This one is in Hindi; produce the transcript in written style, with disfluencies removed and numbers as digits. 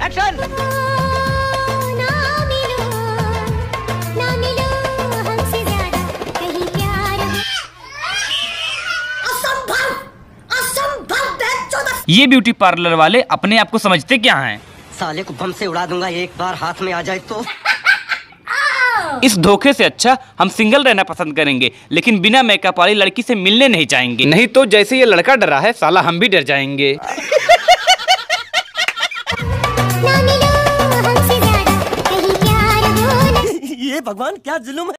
एक्शन। ये ब्यूटी पार्लर वाले अपने आप को समझते क्या हैं? साले को बम से उड़ा दूंगा एक बार हाथ में आ जाए तो। इस धोखे से अच्छा हम सिंगल रहना पसंद करेंगे, लेकिन बिना मेकअप वाली लड़की से मिलने नहीं जाएंगे। नहीं तो जैसे ये लड़का डरा है साला हम भी डर जाएंगे। ये भगवान क्या जुल्म है।